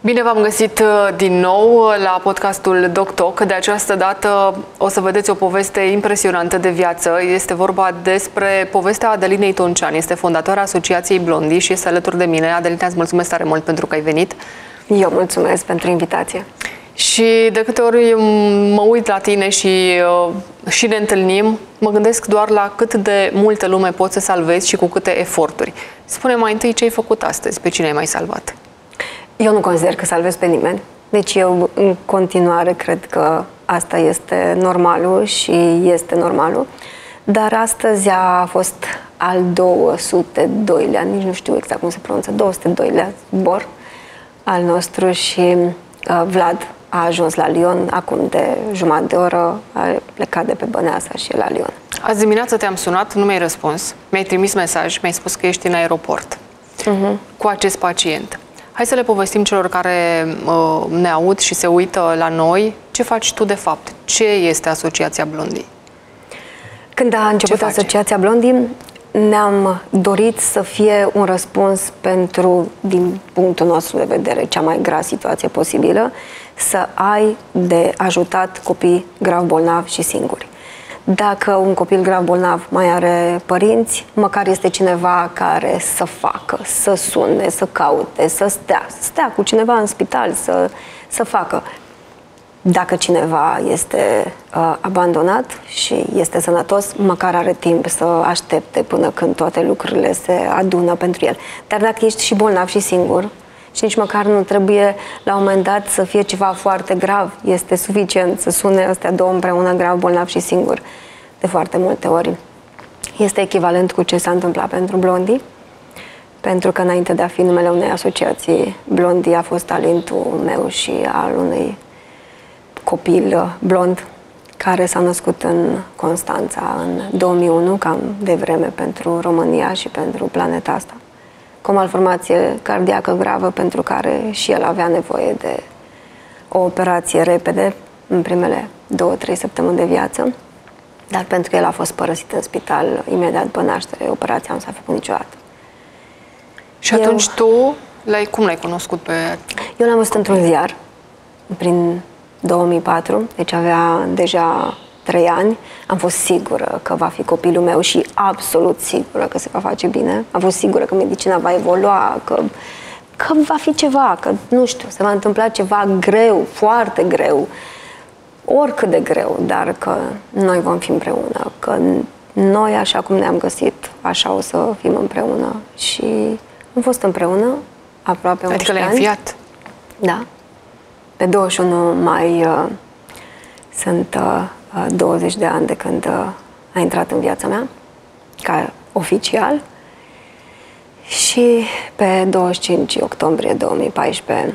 Bine v-am găsit din nou la podcastul DocTalk. De această dată o să vedeți o poveste impresionantă de viață. Este vorba despre povestea Adelinei Toncean. Este fondatoarea Asociației Blondii și este alături de mine. Adelina, îți mulțumesc tare mult pentru că ai venit. Eu mulțumesc pentru invitație. Și de câte ori mă uit la tine și ne întâlnim, mă gândesc doar la cât de multă lume poți să salvezi și cu câte eforturi. Spune mai întâi ce ai făcut astăzi, pe cine ai mai salvat? Eu nu consider că salvez pe nimeni. Deci eu în continuare cred că asta este normalul și este normalul. Dar astăzi a fost al 202-lea, nici nu știu exact cum se pronunță, 202-lea zbor al nostru și Vlad a ajuns la Lyon acum de jumătate de oră, a plecat de pe Băneasa și e la Lyon. Azi dimineață te-am sunat, nu mi-ai răspuns, mi-ai trimis mesaj, mi-ai spus că ești în aeroport cu acest pacient. Hai să le povestim celor care ne aud și se uită la noi. Ce faci tu de fapt? Ce este Asociația Blondii? Când a început Asociația Blondii, ne-am dorit să fie un răspuns pentru, din punctul nostru de vedere, cea mai grea situație posibilă, să ai de ajutat copii grav bolnavi și singuri. Dacă un copil grav bolnav mai are părinți, măcar este cineva care să facă, să sune, să caute, să stea cu cineva în spital, să facă. Dacă cineva este abandonat și este sănătos, măcar are timp să aștepte până când toate lucrurile se adună pentru el. Dar dacă ești și bolnav și singur, și nici măcar nu trebuie la un moment dat să fie ceva foarte grav, este suficient să sune astea două împreună, grav, bolnav și singur. De foarte multe ori este echivalent cu ce s-a întâmplat pentru Blondii, pentru că înainte de a fi numele unei asociații, Blondii a fost talentul meu și al unui copil blond care s-a născut în Constanța în 2001, cam de vreme pentru România și pentru planeta asta, cu o malformație cardiacă gravă pentru care și el avea nevoie de o operație repede în primele 2-3 săptămâni de viață, dar pentru că el a fost părăsit în spital imediat după naștere, operația nu s-a făcut niciodată. Și atunci tu, cum l-ai cunoscut pe... Eu l-am văzut într-un ziar, prin 2004, deci avea deja 3 ani. Am fost sigură că va fi copilul meu și absolut sigură că se va face bine. Am fost sigură că medicina va evolua, că va fi ceva, că nu știu, se va întâmpla ceva greu, foarte greu, oricât de greu, dar că noi vom fi împreună, că noi, așa cum ne-am găsit, așa o să fim împreună. Și am fost împreună aproape 11 ani. Adică le-ai înfiat? Da. Pe 21 mai sunt 20 de ani de când a intrat în viața mea, ca oficial. Și pe 25 octombrie 2014,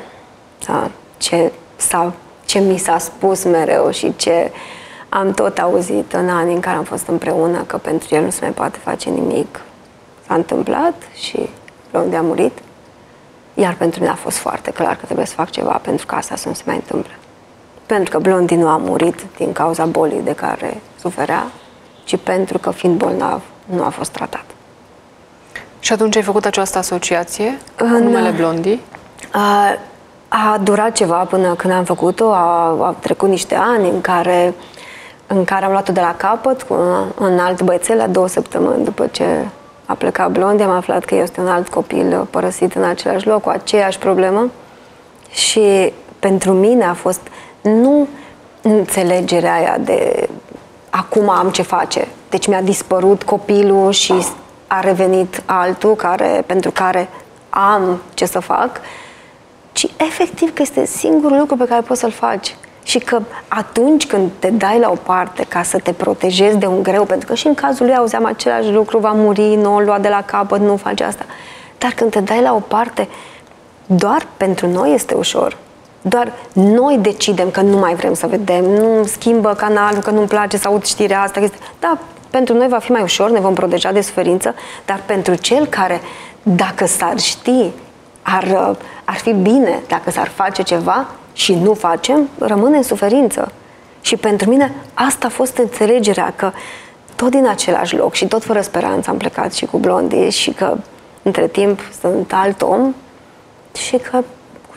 ce mi s-a spus mereu și ce am tot auzit în anii în care am fost împreună, că pentru el nu se mai poate face nimic, s-a întâmplat și Blondie a murit. Iar pentru mine a fost foarte clar că trebuie să fac ceva pentru că asta să nu se mai întâmple. Pentru că Blondie nu a murit din cauza bolii de care suferea, ci pentru că, fiind bolnav, nu a fost tratat. Și atunci ai făcut această asociație cu numele Blondii? A durat ceva până când am făcut-o, au trecut niște ani în care am luat-o de la capăt cu un alt băiețel la 2 săptămâni după ce a plecat Blondie. Am aflat că este un alt copil părăsit în același loc, cu aceeași problemă. Și pentru mine a fost nu înțelegerea aia de acum am ce face. Deci mi-a dispărut copilul și a revenit altul pentru care am ce să fac, ci efectiv că este singurul lucru pe care poți să-l faci. Și că atunci când te dai la o parte ca să te protejezi de un greu, pentru că și în cazul lui auzeam același lucru, va muri, nu o lua de la capăt, nu face asta. Dar când te dai la o parte, doar pentru noi este ușor. Doar noi decidem că nu mai vrem să vedem, nu schimbă canalul, că nu-mi place să aud știrea asta. Da, pentru noi va fi mai ușor, ne vom proteja de suferință, dar pentru cel care, dacă s-ar ști, ar fi bine dacă s-ar face ceva și nu facem, rămâne în suferință. Și pentru mine asta a fost înțelegerea, că tot din același loc și tot fără speranță am plecat și cu Blondie și că între timp sunt alt om și că cu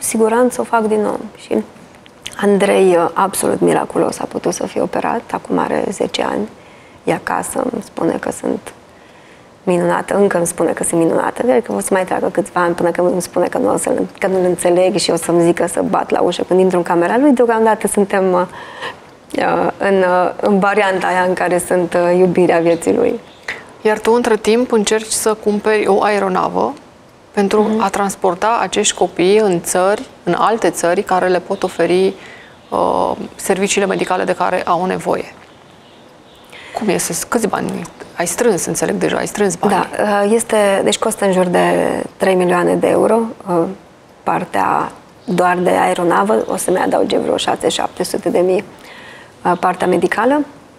siguranță o fac din nou. Și Andrei, absolut miraculos, a putut să fie operat, acum are 10 ani, e acasă, îmi spune că sunt minunată, încă îmi spune că sunt minunată, cred că o să mai treacă câțiva ani până când îmi spune că nu-l înțeleg și o să-mi zică să bat la ușă când intru în camera lui. Deocamdată suntem în varianta aia în care sunt iubirea vieții lui. Iar tu, între timp, încerci să cumperi o aeronavă pentru a transporta acești copii în alte țări care le pot oferi serviciile medicale de care au nevoie. Cum este? Câți bani ai strâns? Înțeleg deja, ai strâns bani. Da, deci costă în jur de 3 milioane de euro. Partea doar de aeronavă, o să-mi adauge vreo 6-700 de mii partea medicală.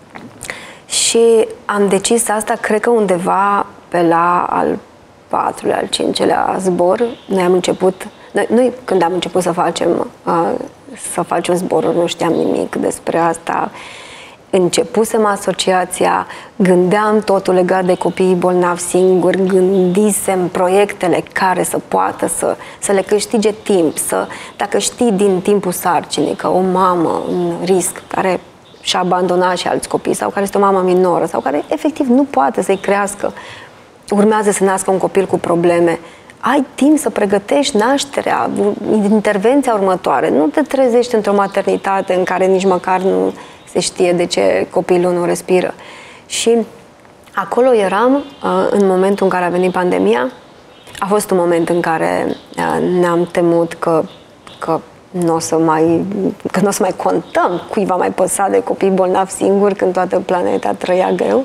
Și am decis asta, cred că undeva pe la al 4-lea, al 5-lea zbor. Noi am început, noi când am început să facem zboruri, nu știam nimic despre asta. Începusem asociația, gândeam totul legat de copiii bolnavi singuri, gândisem proiectele care să poată să le câștige timp, dacă știi din timpul sarcinii că o mamă în risc care și-a abandonat și alți copii sau care este o mamă minoră sau care efectiv nu poate să-i crească, urmează să nască un copil cu probleme, ai timp să pregătești nașterea, intervenția următoare, nu te trezești într-o maternitate în care nici măcar nu se știe de ce copilul nu respiră. Și acolo eram în momentul în care a venit pandemia. A fost un moment în care ne-am temut că nu o să mai contăm cui va mai păsa de copii bolnavi singuri când toată planeta trăia greu.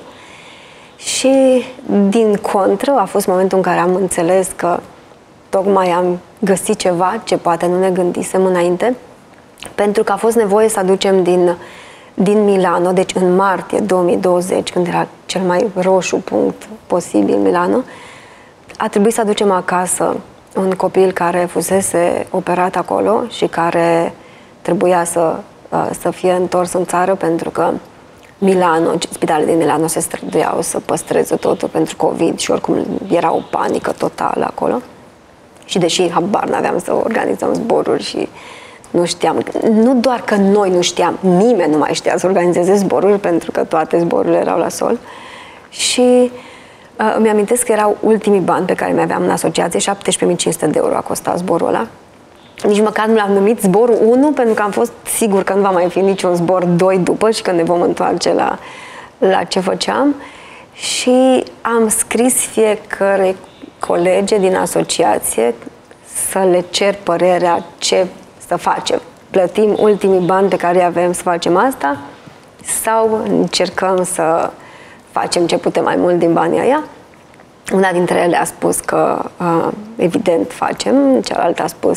Și din contră a fost momentul în care am înțeles că tocmai am găsit ceva ce poate nu ne gândisem înainte, pentru că a fost nevoie să aducem din Milano, deci în martie 2020, când era cel mai roșu punct posibil Milano, a trebuit să aducem acasă un copil care fusese operat acolo și care trebuia să fie întors în țară, pentru că spitalele din Milano se străduiau să păstreze totul pentru COVID și oricum era o panică totală acolo. Și deși habar n-aveam să organizăm zboruri și nu știam, nu doar că noi nu știam, nimeni nu mai știa să organizeze zboruri, pentru că toate zborurile erau la sol. Și îmi amintesc că erau ultimii bani pe care mi-aveam în asociație, 17.500 de euro a costat zborul ăla. Nici măcar nu l-am numit zborul 1, pentru că am fost sigur că nu va mai fi niciun zbor 2 după și că ne vom întoarce la ce făceam. Și am scris fiecare colege din asociație să le cer părerea ce să facem. Plătim ultimii bani pe care îi avem să facem asta sau încercăm să facem ce putem mai mult din banii ăia? Una dintre ele a spus că evident facem, cealaltă a spus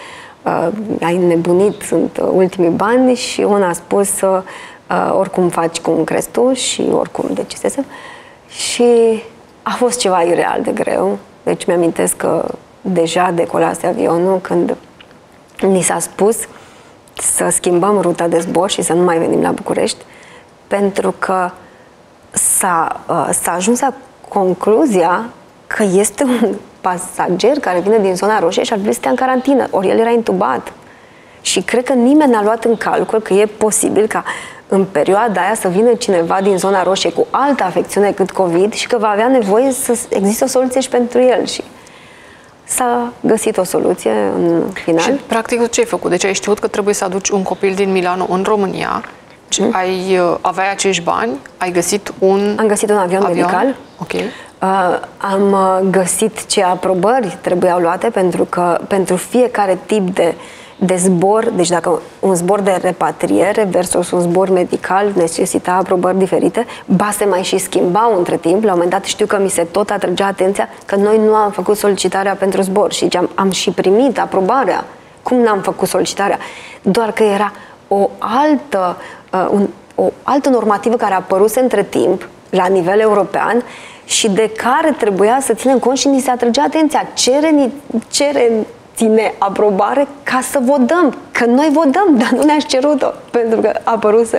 ai nebunit, sunt ultimii bani, și una a spus oricum faci cum crezi tu și oricum decisesem. Și a fost ceva ireal de greu. Deci mi-amintesc că deja decolase avionul când ni s-a spus să schimbăm ruta de zbor și să nu mai venim la București, pentru că s-a ajuns la concluzia că este un pasager care vine din zona roșie și ar trebui să stea în carantină, ori el era intubat. Și cred că nimeni n-a luat în calcul că e posibil ca în perioada aia să vină cineva din zona roșie cu altă afecțiune decât COVID și că va avea nevoie să existe o soluție și pentru el. Și s-a găsit o soluție în final. Și practic ce ai făcut? Deci ai știut că trebuie să aduci un copil din Milano în România, aveai acești bani, ai găsit Am găsit un avion medical. Okay. Am găsit ce aprobări trebuiau luate, pentru că pentru fiecare tip de zbor, deci dacă un zbor de repatriere versus un zbor medical necesita aprobări diferite, se mai și schimbau între timp. La un moment dat știu că mi se tot atrăgea atenția că noi nu am făcut solicitarea pentru zbor și am și primit aprobarea. Cum n-am făcut solicitarea? Doar că era o altă normativă care a apărut între timp la nivel european și de care trebuia să ținem cont și ni se atrăgea atenția. Ține aprobare ca să votăm. Că noi votăm, dar nu ne-ați cerut-o, pentru că a apărut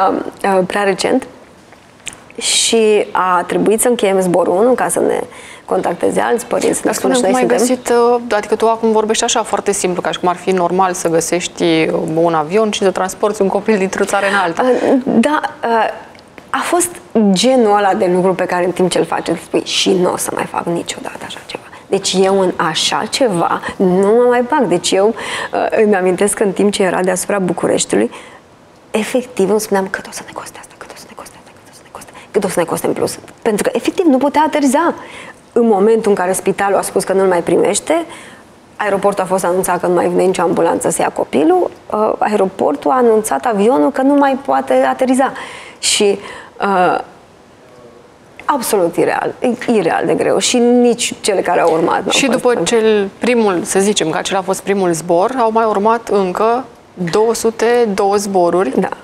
prea recent. Și a trebuit să încheiem zborul 1 ca să ne contacteze alți părinți. Dar spune cum ai găsit, adică tu acum vorbești așa foarte simplu, ca și cum ar fi normal să găsești un avion și să transporti un copil dintr-o țară în alta. Da, a fost genul ăla de lucru pe care în timp ce îl faci, îl spui și nu o să mai fac niciodată așa ceva. Deci eu în așa ceva nu mă mai bag. Deci eu îmi amintesc că în timp ce era deasupra Bucureștiului, efectiv îmi spuneam cât o să ne coste asta, cât o să ne coste asta, cât o să ne coste, cât o să ne coste în plus. Pentru că efectiv nu putea ateriza. În momentul în care spitalul a spus că nu-l mai primește, aeroportul a fost anunțat că nu mai vine nicio ambulanță să ia copilul, aeroportul a anunțat avionul că nu mai poate ateriza. Și absolut ireal de greu și nici cele care au urmat. Și după cel primul, să zicem că acela a fost primul zbor, au mai urmat încă 202 zboruri. Da.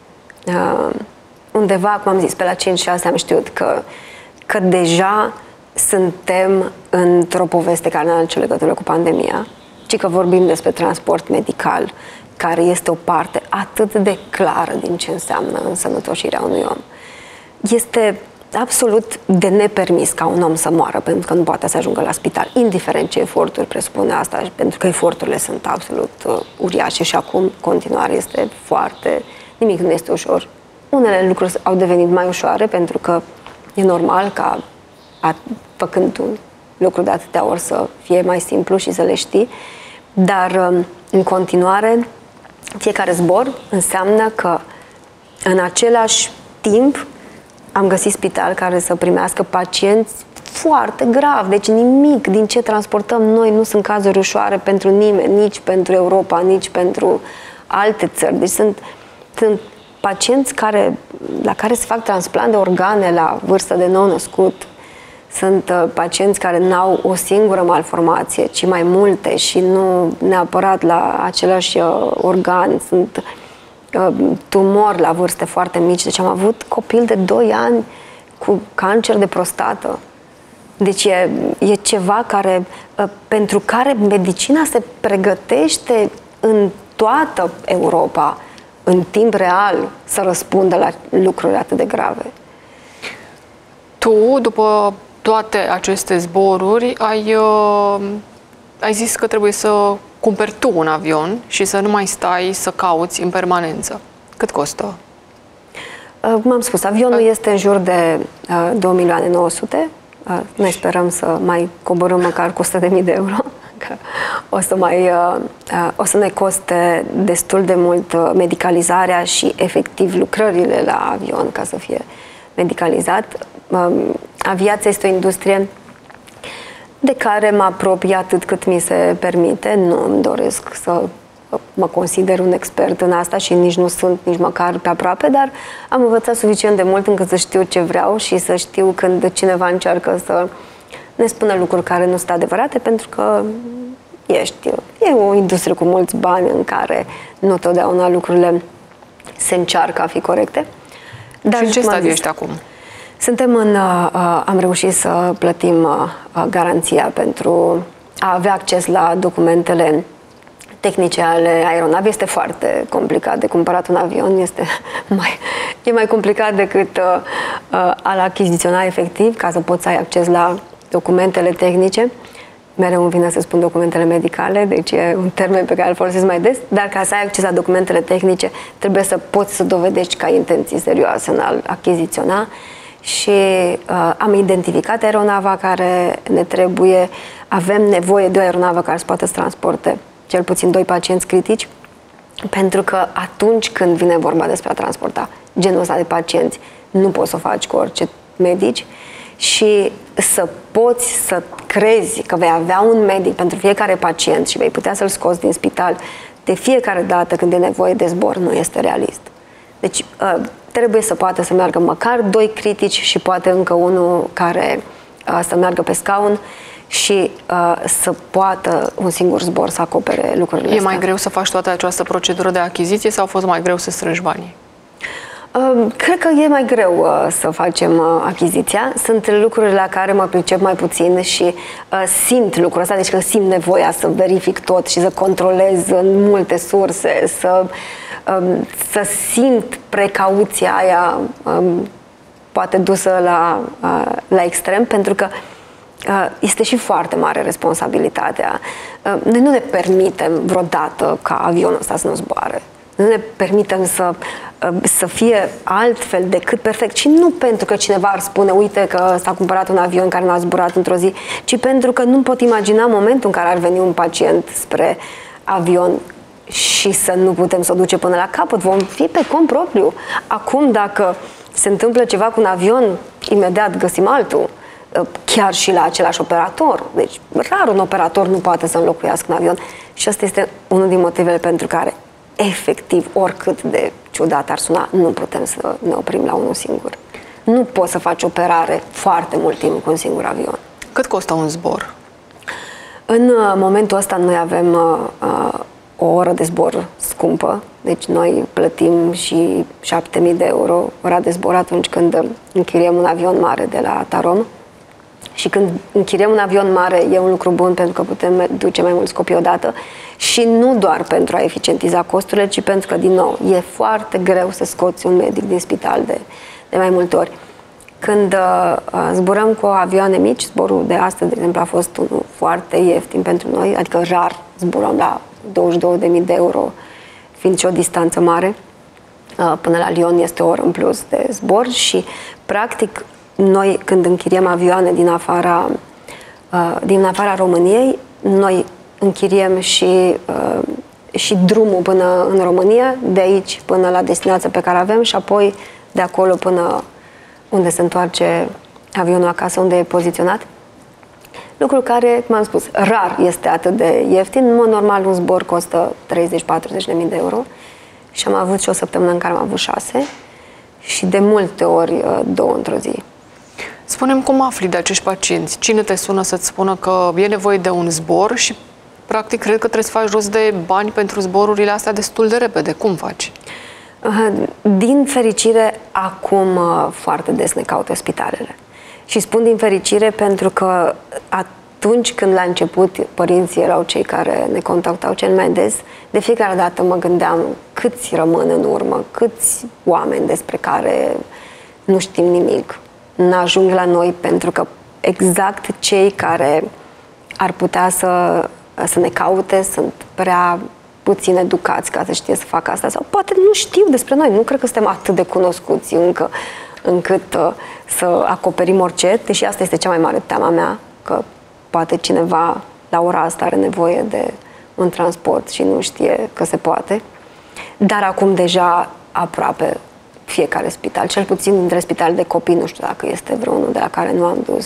Undeva, cum am zis, pe la 5-6 am știut că deja suntem într-o poveste care nu are nicio legătură cu pandemia, ci că vorbim despre transport medical, care este o parte atât de clară din ce înseamnă însănătoșirea unui om. Este absolut de nepermis ca un om să moară pentru că nu poate să ajungă la spital, indiferent ce eforturi presupune asta, pentru că eforturile sunt absolut uriașe și acum continuare este foarte... Nimic nu este ușor. Unele lucruri au devenit mai ușoare pentru că e normal ca făcând un lucru de atâtea ori să fie mai simplu și să le știi, dar în continuare fiecare zbor înseamnă că în același timp am găsit spital care să primească pacienți foarte grav, deci nimic din ce transportăm noi nu sunt cazuri ușoare pentru nimeni, nici pentru Europa, nici pentru alte țări. Deci sunt pacienți la care se fac transplant de organe la vârstă de nou-născut. Sunt pacienți care n-au o singură malformație, ci mai multe și nu neapărat la același organ. Sunt tumori la vârste foarte mici. Deci am avut copil de 2 ani cu cancer de prostată. Deci e ceva pentru care medicina se pregătește în toată Europa, în timp real, să răspundă la lucruri atât de grave. Tu, după toate aceste zboruri, ai zis că trebuie să cumperi tu un avion și să nu mai stai să cauți în permanență. Cât costă? Cum am spus, avionul este în jur de 2.900.000. Noi sperăm să mai coborâm măcar cu 100.000 de euro. Că o să ne coste destul de mult medicalizarea și efectiv lucrările la avion ca să fie medicalizat. Aviația este o industrie de care mă apropii atât cât mi se permite. Nu îmi doresc să mă consider un expert în asta și nici nu sunt nici măcar pe aproape, dar am învățat suficient de mult încât să știu ce vreau și să știu când cineva încearcă să ne spună lucruri care nu sunt adevărate, pentru că e o industrie cu mulți bani în care nu totdeauna lucrurile se încearcă a fi corecte. Dar și în ce stadiu ești acum? Am reușit să plătim garanția pentru a avea acces la documentele tehnice ale aeronavei. Este foarte complicat de cumpărat un avion, e mai complicat decât a-l achiziționa efectiv, ca să poți să ai acces la documentele tehnice. Mereu îmi vine să spun documentele medicale, deci e un termen pe care îl folosesc mai des, dar ca să ai acces la documentele tehnice trebuie să poți să dovedești că ai intenții serioase în a-l achiziționa. Și am identificat aeronava care ne trebuie, avem nevoie de o aeronavă care să poată să transporte cel puțin 2 pacienți critici, pentru că atunci când vine vorba despre a transporta genul ăsta de pacienți, nu poți să o faci cu orice medici și să poți să crezi că vei avea un medic pentru fiecare pacient și vei putea să-l scoți din spital de fiecare dată când e nevoie de zbor, nu este realist. Deci trebuie să poată să meargă măcar 2 critici și poate încă unul care să meargă pe scaun și să poată un singur zbor să acopere lucrurile astea. E mai greu să faci toată această procedură de achiziție sau a fost mai greu să strângi banii? Cred că e mai greu să facem achiziția. Sunt lucruri la care mă pricep mai puțin și simt lucrul ăsta, deci că simt nevoia să verific tot și să controlez în multe surse, să simt precauția aia poate dusă la extrem, pentru că este și foarte mare responsabilitatea. Noi nu ne permitem vreodată ca avionul ăsta să nu zboare. Nu ne permitem să fie altfel decât perfect. Și nu pentru că cineva ar spune, uite că s-a cumpărat un avion care n-a zburat într-o zi, ci pentru că nu pot imagina momentul în care ar veni un pacient spre avion și să nu putem să o duce până la capăt. Vom fi pe cont propriu. Acum, dacă se întâmplă ceva cu un avion, imediat găsim altul. Chiar și la același operator. Deci, rar un operator nu poate să înlocuiască un avion. Și asta este unul din motivele pentru care, efectiv, oricât de ciudat ar suna, nu putem să ne oprim la unul singur. Nu poți să faci operare foarte mult timp cu un singur avion. Cât costă un zbor? În momentul ăsta noi avem o oră de zbor scumpă, deci noi plătim și 7.000 de euro ora de zbor atunci când închiriem un avion mare de la Tarom. Și când închiriem un avion mare e un lucru bun pentru că putem duce mai mulți copii odată și nu doar pentru a eficientiza costurile, ci pentru că, din nou, e foarte greu să scoți un medic din spital de mai multe ori. Când zburăm cu avioane mici, zborul de astăzi, de exemplu, a fost unul foarte ieftin pentru noi, adică rar zburăm la 22.000 de euro, fiind și o distanță mare. Până la Lyon este o oră în plus de zbor și, practic, noi când închiriem avioane din afara României, noi închiriem și drumul până în România, de aici până la destinația pe care avem și apoi de acolo până unde se întoarce avionul acasă, unde e poziționat. Lucru care, cum am spus, rar este atât de ieftin. În mod normal, un zbor costă 30-40.000 de euro și am avut și o săptămână în care am avut 6 și de multe ori 2 într-o zi. Spune-mi cum afli de acești pacienți? Cine te sună să-ți spună că e nevoie de un zbor și, practic, cred că trebuie să faci rost de bani pentru zborurile astea destul de repede. Cum faci? Din fericire, acum foarte des ne caută spitalele. Și spun din fericire pentru că atunci când la început părinții erau cei care ne contactau cel mai des, de fiecare dată mă gândeam câți rămân în urmă, câți oameni despre care nu știm nimic n-ajung la noi, pentru că exact cei care ar putea să ne caute sunt prea puțin educați ca să știe să facă asta sau poate nu știu despre noi. Nu cred că suntem atât de cunoscuți încă încât să acoperim orice, deși asta este cea mai mare teama mea, că poate cineva la ora asta are nevoie de un transport și nu știe că se poate. Dar acum deja aproape fiecare spital, cel puțin dintre spitalele de copii, nu știu dacă este vreunul de la care nu am dus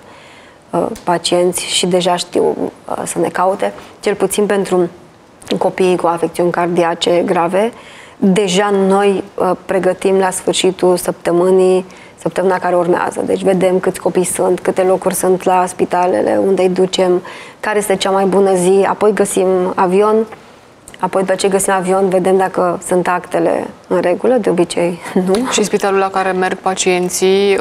pacienți și deja știu să ne caute, cel puțin pentru copiii cu afecțiuni cardiace grave. Deja noi pregătim la sfârșitul săptămâna care urmează. Deci vedem câți copii sunt, câte locuri sunt la spitalele, unde îi ducem, care este cea mai bună zi, apoi găsim avion, apoi după ce găsim avion, vedem dacă sunt actele în regulă, de obicei nu. Și spitalul la care merg pacienții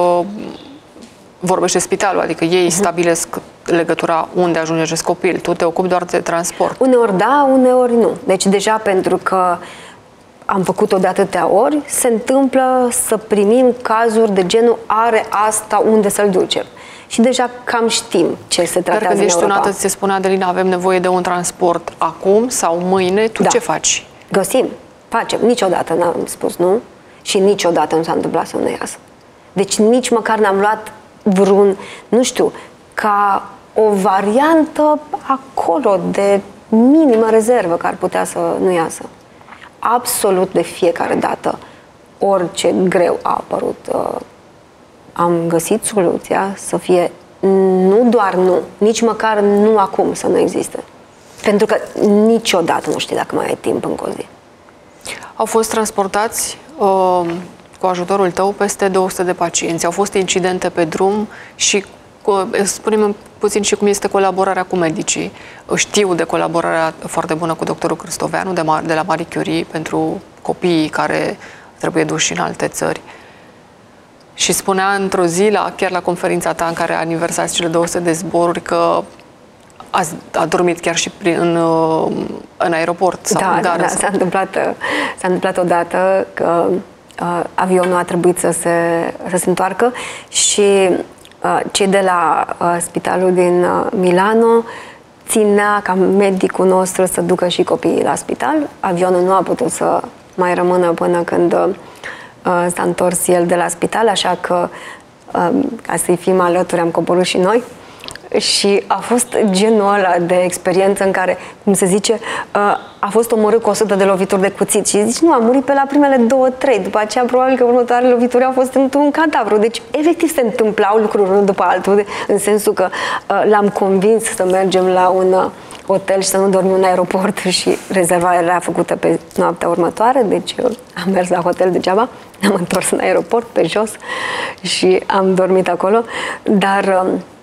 vorbește spitalul, adică ei stabilesc legătura unde ajunge acest copil. Tu te ocupi doar de transport. Uneori da, uneori nu. Deci deja pentru că am făcut-o de atâtea ori, se întâmplă să primim cazuri de genul are asta, unde să-l ducem. Și deja cam știm ce se tratează în Europa. Dar când ești sunată, ți se spune, Adelina, avem nevoie de un transport acum sau mâine, tu ce faci? Găsim, facem. Niciodată n-am spus nu și niciodată nu s-a întâmplat să nu iasă. Deci nici măcar n-am luat vreun, nu știu, ca o variantă acolo de minimă rezervă care ar putea să nu iasă. Absolut de fiecare dată, orice greu a apărut, am găsit soluția să fie nu doar nu, nici măcar nu acum să nu existe. Pentru că niciodată nu știi dacă mai ai timp încă o zi. Au fost transportați cu ajutorul tău peste 200 de pacienți. Au fost incidente pe drum și spune-mi puțin și cum este colaborarea cu medicii. Știu de colaborarea foarte bună cu doctorul Cristoveanu de la Marie Curie pentru copiii care trebuie duși în alte țări. Și spunea într-o zi, chiar la conferința ta în care aniversați cele 200 de zboruri, că a dormit chiar și în aeroport sau în gară. Da, s-a întâmplat odată că avionul a trebuit să se întoarcă și cei de la spitalul din Milano ținea ca medicul nostru să ducă și copiii la spital. Avionul nu a putut să mai rămână până când s-a întors el de la spital, așa că ca să-i fim alături am coborât și noi. Și a fost genul ăla de experiență în care, cum se zice, a fost omorât cu 100 de lovituri de cuțit și zici, nu, a murit pe la primele 2-3, după aceea probabil că următoarele lovituri au fost într-un cadavru. Deci, efectiv, se întâmplau lucruri unul după altul, în sensul că l-am convins să mergem la un hotel și să nu dormim în aeroport și rezervarea era făcută pe noaptea următoare, deci am mers la hotel degeaba, ne-am întors în aeroport, pe jos și am dormit acolo, dar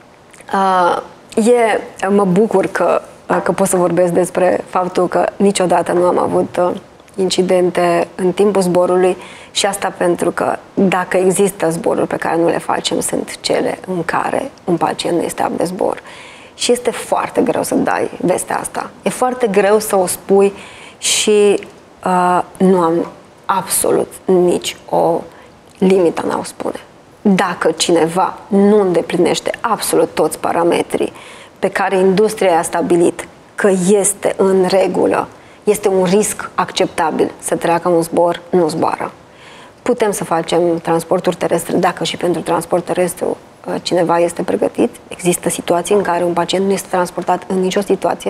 mă bucur că pot să vorbesc despre faptul că niciodată nu am avut incidente în timpul zborului și asta pentru că dacă există zboruri pe care nu le facem, sunt cele în care un pacient nu este apte de zbor. Și este foarte greu să dai vestea asta. E foarte greu să o spui și nu am absolut nici o limită în a o spune. Dacă cineva nu îndeplinește absolut toți parametrii pe care industria a stabilit că este în regulă, este un risc acceptabil să treacă un zbor, nu zboară. Putem să facem transporturi terestre dacă și pentru transport terestru cineva este pregătit. Există situații în care un pacient nu este transportat în nicio situație,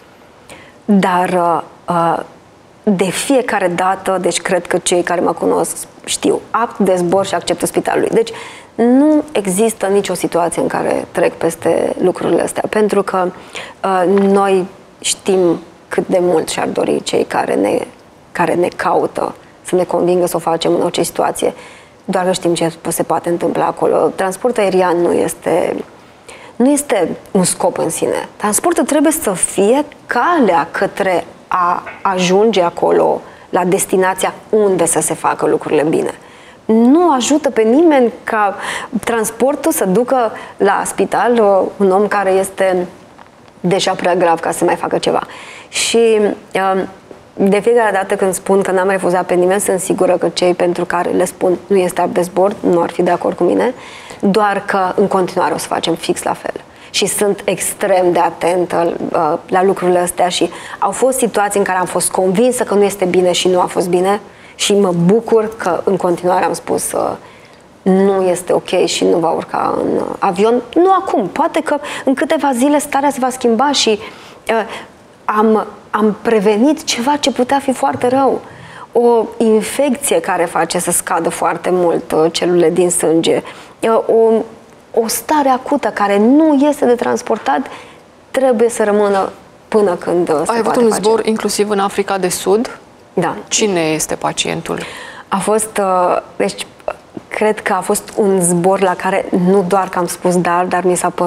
dar de fiecare dată, deci cred că cei care mă cunosc știu, apt de zbor și acceptă spitalului. Deci nu există nicio situație în care trec peste lucrurile astea, pentru că noi știm cât de mult și-ar dori cei care ne caută să ne convingă să o facem în orice situație, doar că știm ce se poate întâmpla acolo. Transportul aerian nu este un scop în sine. Transportul trebuie să fie calea către a ajunge acolo, la destinația unde să se facă lucrurile bine. Nu ajută pe nimeni ca transportul să ducă la spital un om care este deja prea grav ca să mai facă ceva. Și de fiecare dată când spun că n-am refuzat pe nimeni, sunt sigură că cei pentru care le spun nu este apt de zbor nu ar fi de acord cu mine, doar că în continuare o să facem fix la fel. Și sunt extrem de atentă la lucrurile astea și au fost situații în care am fost convinsă că nu este bine și nu a fost bine și mă bucur că în continuare am spus nu este ok și nu va urca în avion. Nu acum, poate că în câteva zile starea se va schimba și am prevenit ceva ce putea fi foarte rău. O infecție care face să scadă foarte mult celulele din sânge, o stare acută care nu este de transportat, trebuie să rămână până când se poate face. Ai avut un zbor inclusiv în Africa de Sud? Da. Cine este pacientul? A fost, deci, cred că a fost un zbor la care nu doar că am spus dar mi s-a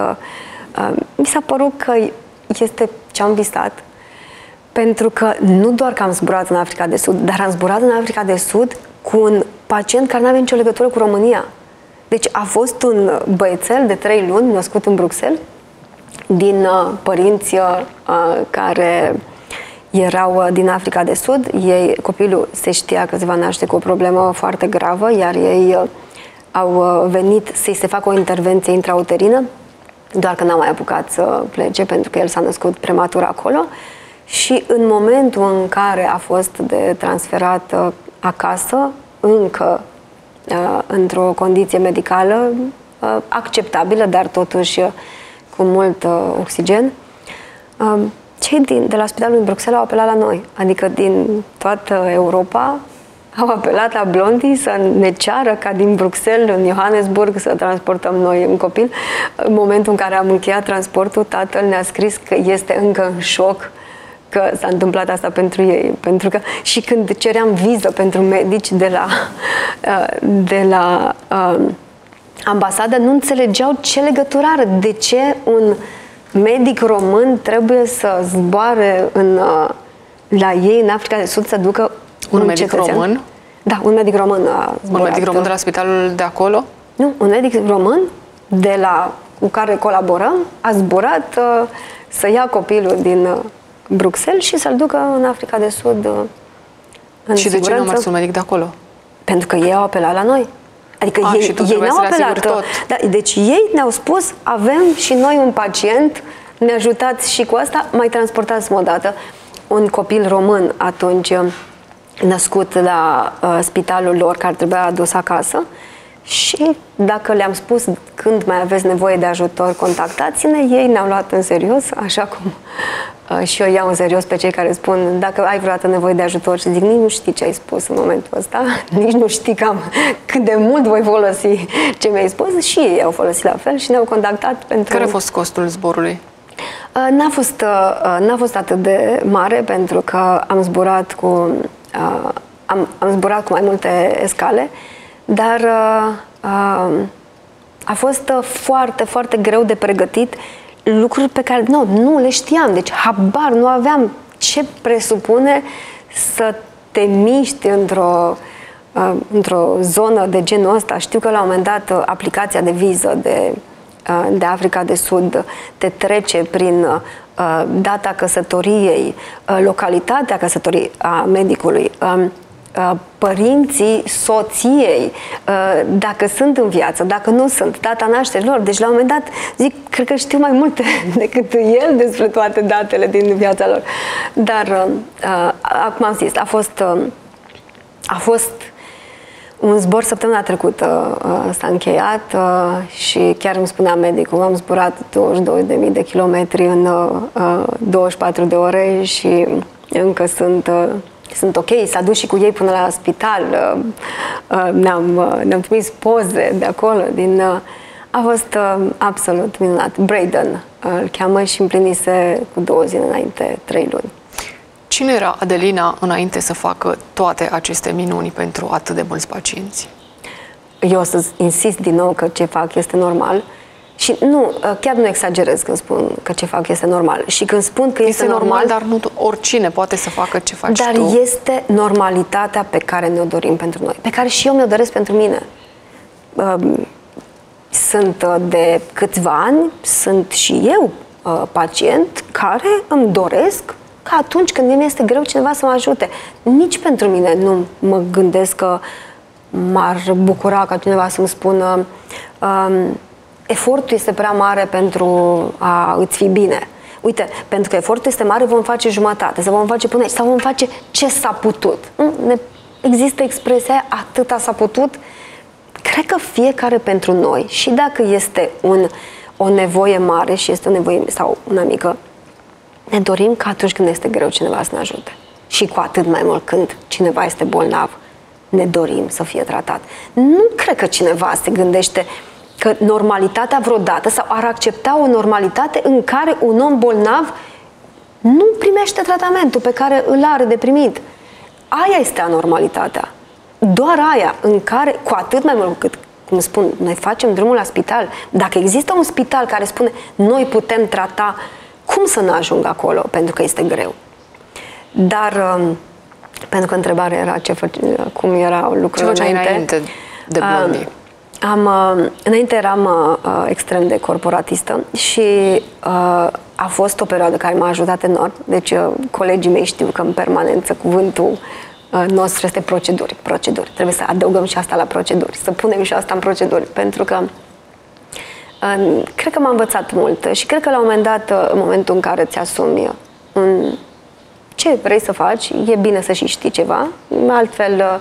părut că este ce am visat. Pentru că nu doar că am zburat în Africa de Sud, dar am zburat în Africa de Sud cu un pacient care nu avea nicio legătură cu România. Deci a fost un băiețel de 3 luni, născut în Bruxelles, din părinți care erau din Africa de Sud. Copilul se știa că se va naște cu o problemă foarte gravă, iar ei au venit să-i se facă o intervenție intrauterină, doar că n-a mai apucat să plece, pentru că el s-a născut prematur acolo. Și în momentul în care a fost de transferat acasă, încă într-o condiție medicală acceptabilă, dar totuși cu mult oxigen, cei de la spitalul din Bruxelles au apelat la noi. Adică din toată Europa au apelat la Blondie să ne ceară ca din Bruxelles în Johannesburg să transportăm noi un copil. În momentul în care am încheiat transportul, tatăl ne-a scris că este încă în șoc că s-a întâmplat asta pentru ei. Pentru că și când ceream viză pentru medici de la ambasadă, nu înțelegeau ce legătură are. De ce un medic român trebuie să zboare la ei în Africa de Sud să ducă un medic român? Da, un medic român a zburat. Un medic român de la spitalul de acolo? Nu, un medic român cu care colaborăm a zburat să ia copilul din Bruxelles și să-l ducă în Africa de Sud în Și siguranță. de ce nu a mers un medic de acolo? Pentru că ei au apelat la noi. Adică ei ne-au apelat. Da, deci ei ne-au spus, avem și noi un pacient, ne ajutați și cu asta, mai transportați-mă odată. Un copil român atunci născut la spitalul lor, care trebuia adus acasă, și dacă le-am spus când mai aveți nevoie de ajutor, contactați-ne, ei ne-au luat în serios, așa cum și eu iau în serios pe cei care spun dacă ai vreodată nevoie de ajutor, și zic, nici nu știi ce ai spus în momentul ăsta, nici nu știi cât de mult voi folosi ce mi-ai spus, și ei au folosit la fel și ne-au contactat pentru... Care a fost costul zborului? N-a fost atât de mare, pentru că am zburat cu mai multe escale, dar a fost foarte, foarte greu de pregătit lucruri pe care nu le știam. Deci habar nu aveam ce presupune să te miști într-o zonă de genul ăsta. Știu că la un moment dat aplicația de viză de Africa de Sud te trece prin data căsătoriei, localitatea căsătoriei a medicului, părinții soției, dacă sunt în viață, dacă nu sunt, data nașterilor. Deci la un moment dat zic, cred că știu mai multe decât el despre toate datele din viața lor. Dar acum am zis, a fost un zbor săptămâna trecută, s-a încheiat și chiar îmi spunea medicul, am zburat 22.000 de kilometri în 24 de ore și încă sunt ok, s-a dus și cu ei până la spital, ne-am trimis poze de acolo, a fost absolut minunat. Braden îl cheamă și împlinise cu 2 zile înainte 3 luni. Cine era Adelina înainte să facă toate aceste minuni pentru atât de mulți pacienți? Eu o să insist din nou că ce fac este normal. Și chiar nu exagerez când spun că ce fac este normal. Și când spun că este normal, dar nu oricine poate să facă ce faci tu. Dar este normalitatea pe care ne-o dorim pentru noi, pe care și eu mi-o doresc pentru mine. Sunt de câțiva ani, sunt și eu pacient care îmi doresc că atunci când mi este greu cineva să mă ajute. Nici pentru mine nu mă gândesc că m-ar bucura ca cineva să-mi spună efortul este prea mare pentru a îți fi bine. Uite, pentru că efortul este mare, vom face jumătate, sau vom face până aici, sau vom face ce s-a putut. Există expresia aia, atâta s-a putut. Cred că fiecare pentru noi, și dacă este o nevoie mare și este o nevoie sau una mică, ne dorim că atunci când este greu cineva să ne ajute. Și cu atât mai mult când cineva este bolnav, ne dorim să fie tratat. Nu cred că cineva se gândește că normalitatea vreodată, sau ar accepta o normalitate în care un om bolnav nu primește tratamentul pe care îl are de primit. Aia este anormalitatea. Doar aia, în care, cu atât mai mult cât, cum spun, noi facem drumul la spital. Dacă există un spital care spune noi putem trata, cum să nu ajung acolo? Pentru că este greu. Dar, pentru că întrebarea era cum erau lucrurile înainte de Blondie. Înainte eram extrem de corporatistă și a fost o perioadă care m-a ajutat enorm. Deci colegii mei știu că în permanență cuvântul nostru este proceduri. Proceduri. Trebuie să adăugăm și asta la proceduri, să punem și asta în proceduri, pentru că cred că m-a învățat mult și cred că la un moment dat, în momentul în care îți asumi ce vrei să faci, e bine să și știi ceva, altfel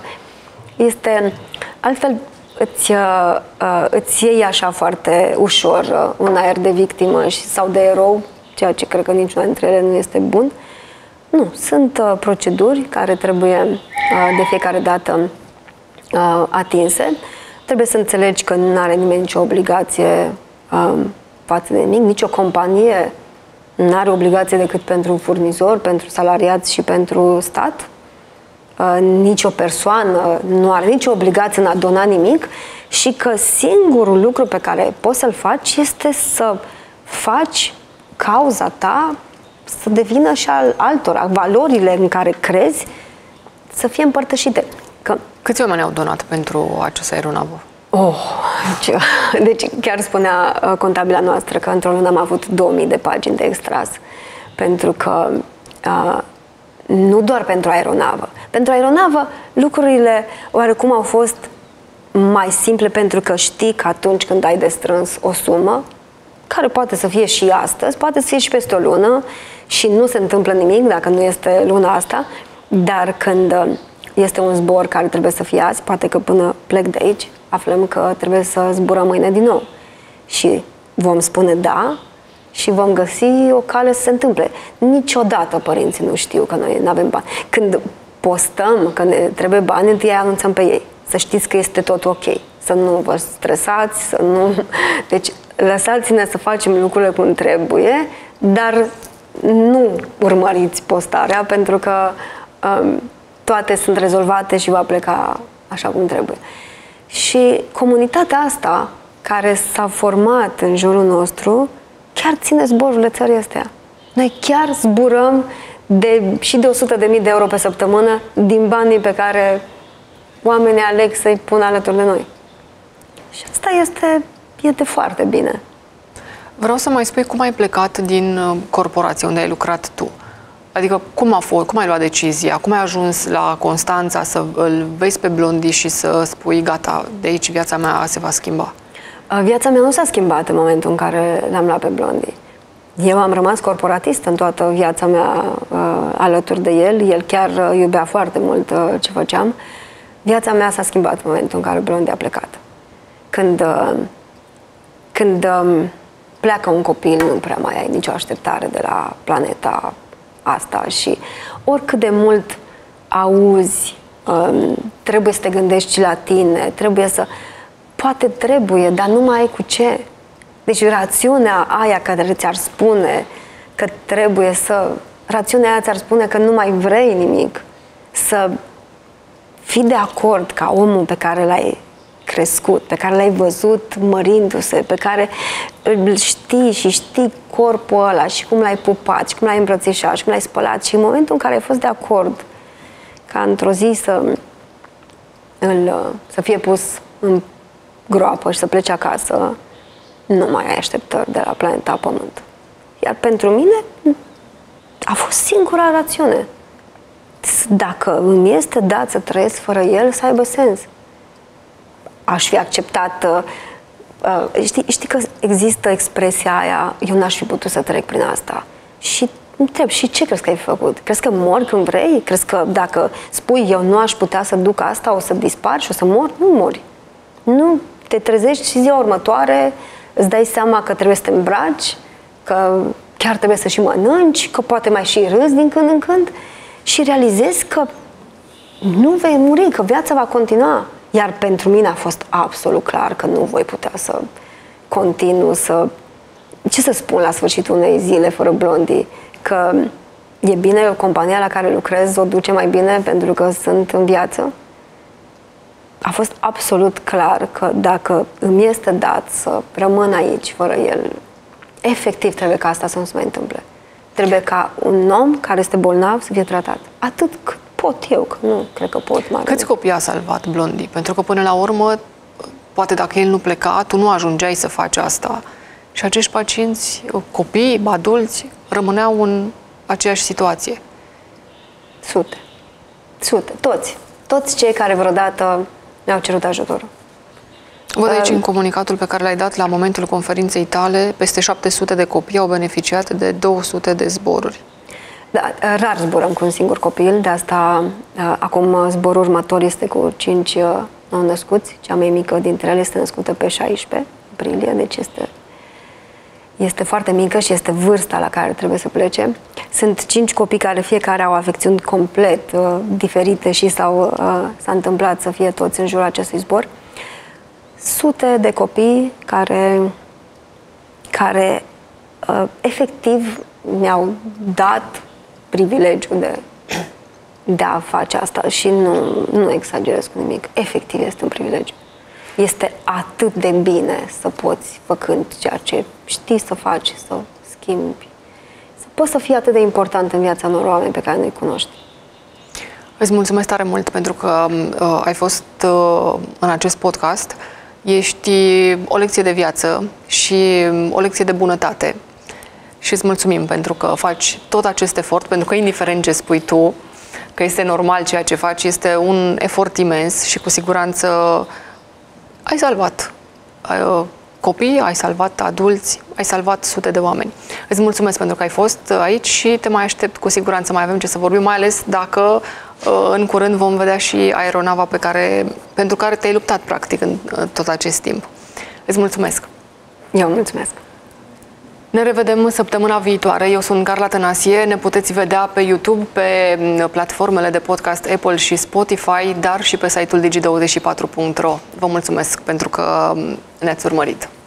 îți iei așa foarte ușor un aer de victimă sau de erou, ceea ce cred că niciuna dintre ele nu este bun. Nu, sunt proceduri care trebuie de fiecare dată atinse. Trebuie să înțelegi că nu are nimeni nicio obligație față de nimic, nicio companie nu are obligație decât pentru furnizor, pentru salariați și pentru stat. Nicio persoană nu are nicio obligație în a dona nimic și că singurul lucru pe care poți să-l faci este să faci cauza ta să devină și al altora, valorile în care crezi să fie împărtășite. Câți oameni au donat pentru această aeronavă? Deci chiar spunea contabila noastră că într-o lună am avut 2000 de pagini de extras, pentru că nu doar pentru aeronavă. Pentru aeronavă lucrurile oarecum au fost mai simple pentru că știi că atunci când ai de strâns o sumă, care poate să fie și astăzi, poate să fie și peste o lună și nu se întâmplă nimic dacă nu este luna asta, dar când este un zbor care trebuie să fie azi, poate că până plec de aici, aflăm că trebuie să zburăm mâine din nou. Și vom spune da și vom găsi o cale să se întâmple. Niciodată părinții nu știu că noi nu avem bani. Când postăm că ne trebuie bani, întâi anunțăm pe ei. Să știți că este tot ok. Să nu vă stresați, să nu... Deci, lăsați-ne să facem lucrurile cum trebuie, dar nu urmăriți postarea, pentru că toate sunt rezolvate și va pleca așa cum trebuie. Și comunitatea asta, care s-a format în jurul nostru, chiar ține zborurile țării astea. Noi chiar zburăm și de 100.000 de euro pe săptămână din banii pe care oamenii aleg să-i pună alături de noi. Și asta este foarte bine. Vreau să mai spui cum ai plecat din corporație unde ai lucrat tu. Adică cum a fost, cum ai luat decizia, cum ai ajuns la Constanța să îl vezi pe Blondi și să spui gata, de aici viața mea se va schimba? Viața mea nu s-a schimbat în momentul în care l-am luat pe Blondi. Eu am rămas corporatist în toată viața mea alături de el. El chiar iubea foarte mult ce făceam. Viața mea s-a schimbat în momentul în care Blondi a plecat. Când pleacă un copil, nu prea mai ai nicio așteptare de la planeta asta și oricât de mult auzi, trebuie să te gândești și la tine, poate trebuie, dar nu mai ai cu ce. Deci rațiunea aia care ți-ar spune că rațiunea aia ți-ar spune că nu mai vrei nimic, să fii de acord ca omul pe care l-ai crescut, pe care l-ai văzut mărindu-se, pe care îl știi și știi corpul ăla și cum l-ai pupat și cum l-ai îmbrățișat și cum l-ai spălat și în momentul în care ai fost de acord ca într-o zi să fie pus în groapă și să plece acasă, nu mai ai așteptări de la planeta Pământ. Iar pentru mine a fost singura rațiune. Dacă îmi este dat să trăiesc fără el, să aibă sens. Aș fi acceptat... Știi că există expresia aia, eu n-aș fi putut să trec prin asta. Și întreb, și ce crezi că ai făcut? Crezi că mori când vrei? Crezi că dacă spui eu nu aș putea să duc asta, o să dispar și o să mor? Nu mori. Nu, te trezești și ziua următoare, îți dai seama că trebuie să te îmbraci, că chiar trebuie să și mănânci, că poate mai și râzi din când în când și realizezi că nu vei muri, că viața va continua. Iar pentru mine a fost absolut clar că nu voi putea să continu să... Ce să spun la sfârșitul unei zile fără Blondi? Că e bine, compania la care lucrez o duce mai bine pentru că sunt în viață? A fost absolut clar că dacă îmi este dat să rămân aici fără el, efectiv trebuie ca asta să nu se mai întâmple. Trebuie ca un om care este bolnav să fie tratat. Atât cât pot eu, că nu cred că pot mai. Câți copii a salvat Blondi? Pentru că până la urmă, poate dacă el nu pleca, tu nu ajungeai să faci asta. Și acești pacienți, copii, adulți, rămâneau în aceeași situație. Sute, toți cei care vreodată mi-au cerut ajutorul. Văd aici în comunicatul pe care l-ai dat la momentul conferinței tale, peste 700 de copii au beneficiat de 200 de zboruri. Da, rar zburăm cu un singur copil, de asta acum zborul următor este cu 5 nou-născuți. Cea mai mică dintre ele este născută pe 16 aprilie, deci este foarte mică și este vârsta la care trebuie să plece. Sunt 5 copii care fiecare au afecțiuni complet diferite și s-a întâmplat să fie toți în jurul acestui zbor. Sute de copii care efectiv mi-au dat privilegiul de a face asta și nu exagerez cu nimic. Efectiv este un privilegiu. Este atât de bine să poți, făcând ceea ce știi să faci, să schimbi, să poți să fii atât de important în viața unor oameni pe care nu-i cunoști. Îți mulțumesc tare mult pentru că ai fost în acest podcast. Ești o lecție de viață și o lecție de bunătate. Și îți mulțumim pentru că faci tot acest efort, pentru că indiferent ce spui tu, că este normal ceea ce faci, este un efort imens și cu siguranță ai salvat copii, ai salvat adulți, ai salvat sute de oameni. Îți mulțumesc pentru că ai fost aici și te mai aștept, cu siguranță mai avem ce să vorbim, mai ales dacă în curând vom vedea și aeronava pentru care te-ai luptat practic în tot acest timp. Îți mulțumesc! Eu mulțumesc! Ne revedem săptămâna viitoare. Eu sunt Carla Tănasie. Ne puteți vedea pe YouTube, pe platformele de podcast Apple și Spotify, dar și pe site-ul digi24.ro. Vă mulțumesc pentru că ne-ați urmărit.